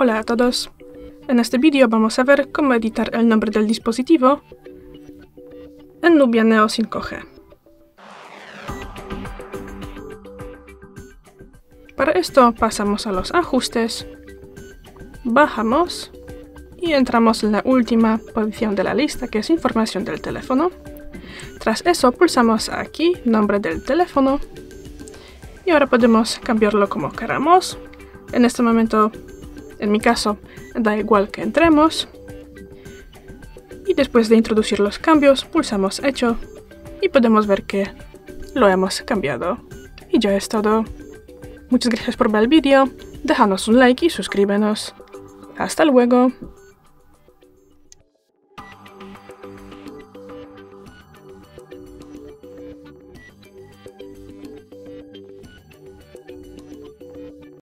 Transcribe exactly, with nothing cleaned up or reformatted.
Hola a todos. En este vídeo vamos a ver cómo editar el nombre del dispositivo en Nubia Neo cinco G. Para esto pasamos a los ajustes, bajamos y entramos en la última posición de la lista, que es información del teléfono. Tras eso pulsamos aquí, nombre del teléfono, y ahora podemos cambiarlo como queramos. En este momento, en mi caso, da igual que entremos. Y después de introducir los cambios, pulsamos hecho y podemos ver que lo hemos cambiado. Y ya es todo. Muchas gracias por ver el vídeo, déjanos un like y suscríbenos. Hasta luego.